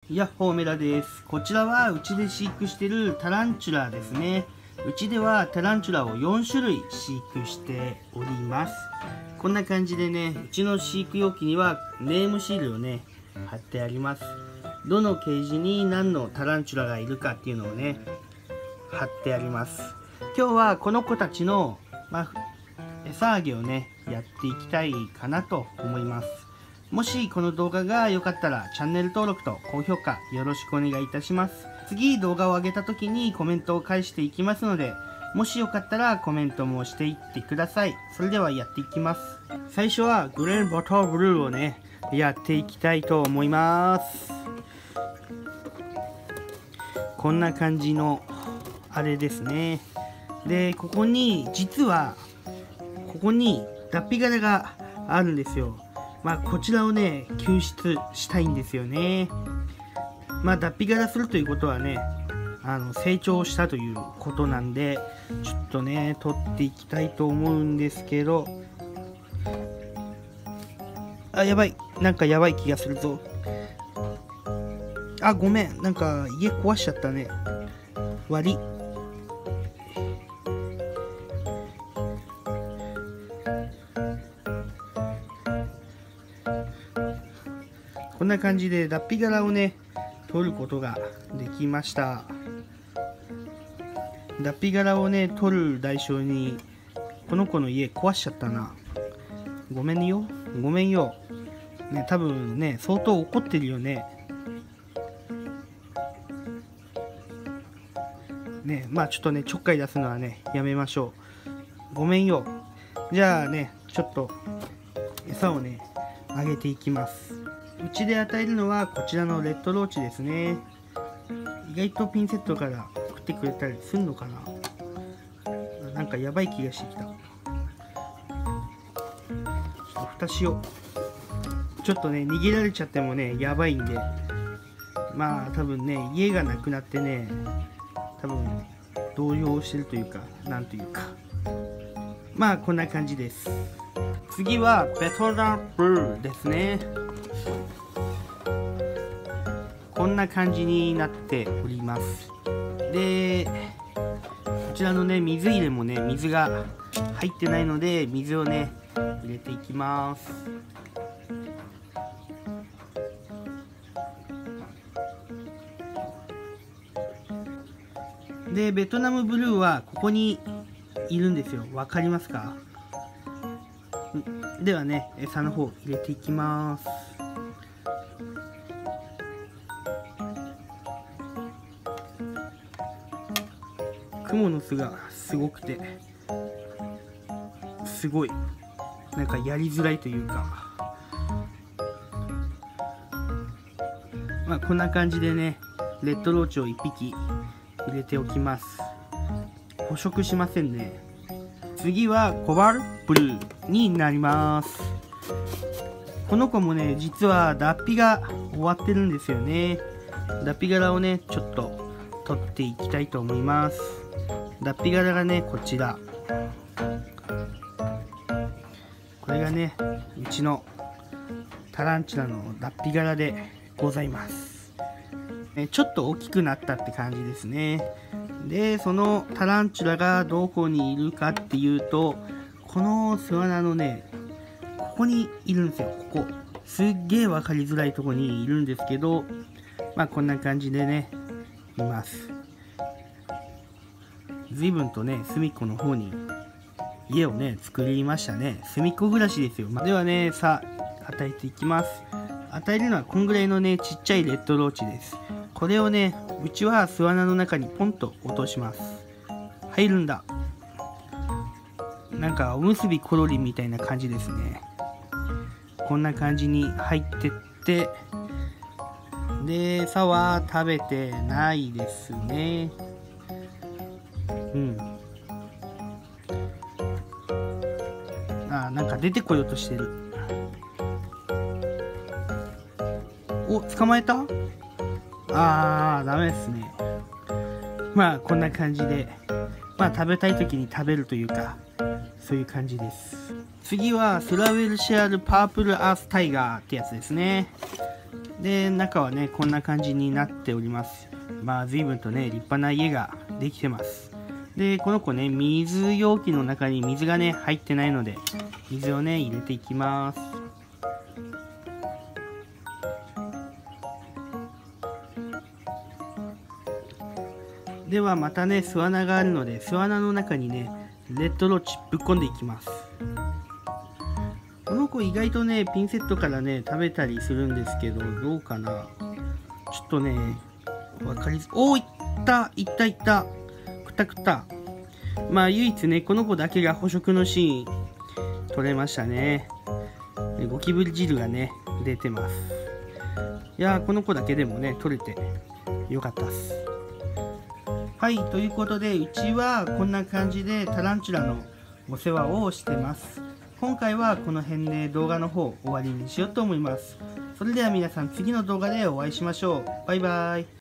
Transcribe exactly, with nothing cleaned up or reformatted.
やっほーメラです。こちらはうちで飼育してるタランチュラですね。うちではタランチュラをよんしゅるい飼育しております。こんな感じでね、うちの飼育容器にはネームシールをね貼ってあります。どのケージに何のタランチュラがいるかっていうのをね貼ってあります。今日はこの子たちの、まあ、餌あげをねやっていきたいかなと思います。もしこの動画が良かったらチャンネル登録と高評価よろしくお願いいたします。次動画を上げた時にコメントを返していきますので、もしよかったらコメントもしていってください。それではやっていきます。最初はグレーンボトルブルーをねやっていきたいと思います。こんな感じのあれですね。でここに実はここに脱皮柄があるんですよ。まあこちらをね救出したいんですよね。まあ脱皮柄するということはね、あの成長したということなんで、ちょっとね取っていきたいと思うんですけど、あ、やばい、なんかやばい気がするぞ。あ、ごめん、なんか家壊しちゃったね。悪い。こんな感じで脱皮柄をね取ることができました。脱皮柄をね取る代償にこの子の家壊しちゃったな。ごめんよ、ごめんよ。ね、多分ね相当怒ってるよね。ね、まあちょっとねちょっかい出すのはねやめましょう。ごめんよ。じゃあねちょっと餌をねあげていきます。うちで与えるのはこちらのレッドローチですね。意外とピンセットから食ってくれたりすんのかな。なんかやばい気がしてきた。ちょっと蓋しよう。ちょっとね逃げられちゃってもねやばいんで、まあ多分ね家がなくなってね多分動揺してるというかなんというか、まあこんな感じです。次はベトナムブルーですね。こんな感じになっております。でこちらのね水入れもね水が入ってないので水をね入れていきます。でベトナムブルーはここにいるんですよ。わかりますか？ではね餌の方入れていきます。クモの巣がすごくてすごいなんかやりづらいというか、まあこんな感じでねレッドローチをいっぴき入れておきます。捕食しませんね。次はコバルブルーになります。この子もね実は脱皮が終わってるんですよね。脱皮柄をねちょっと取っていきたいと思います。脱皮柄がねこちら、これがねうちのタランチュラの脱皮柄でございます。ちょっと大きくなったって感じですね。でそのタランチュラがどこにいるかっていうと、この巣穴のねここにいるんですよ。ここすっげえ分かりづらいとこにいるんですけど、まあこんな感じでねいます。随分とね隅っこの方に家をね作りましたね。隅っこ暮らしですよ。ではねさあ与えていきます。与えるのはこんぐらいのねちっちゃいレッドローチです。これをねうちは巣穴の中にポンと落とします。入るんだ。なんかおむすびコロリンみたいな感じですね。こんな感じに入ってって、で餌は食べてないですね。うん。あ、なんか出てこようとしてる。お、捕まえた？あー、ダメですね。まあこんな感じで、まあ食べたい時に食べるというか、そういう感じです。次はスラウェルシアルパープルアースタイガーってやつですね。 で中はねこんな感じになっております。まあ随分とね立派な家ができてます。でこの子ね水容器の中に水がね入ってないので水をね入れていきます。ではまたね巣穴があるので巣穴の中にねレッドローチぶっ込んでいきます。この子意外とねピンセットからね食べたりするんですけどどうかな。ちょっとねわかりづおーいったいったいったくたくた。まあ唯一ねこの子だけが捕食のシーン取れましたね。ゴキブリ汁がね出てます。いやーこの子だけでもね取れてよかったっす。はい、ということでうちはこんな感じでタランチュラのお世話をしてます。今回はこの辺で動画の方終わりにしようと思います。それでは皆さん次の動画でお会いしましょう。バイバイ。